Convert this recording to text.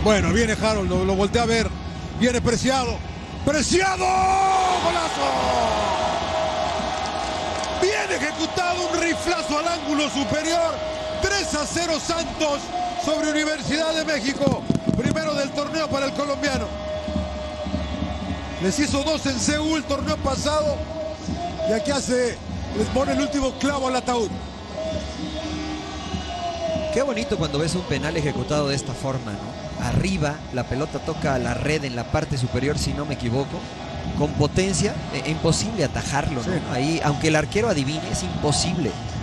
Bueno, viene Harold, lo voltea a ver. Viene Preciado. ¡Preciado! ¡Golazo! Bien ejecutado, un riflazo al ángulo superior. 3-0 Santos sobre Universidad de México. Primero del torneo para el colombiano. Les hizo 2 en Seúl el torneo pasado. Y aquí les pone el último clavo al ataúd. Qué bonito cuando ves un penal ejecutado de esta forma, ¿no? Arriba, la pelota toca a la red en la parte superior, si no me equivoco, con potencia, imposible atajarlo, ¿no? Sí. Ahí, aunque el arquero adivine, es imposible.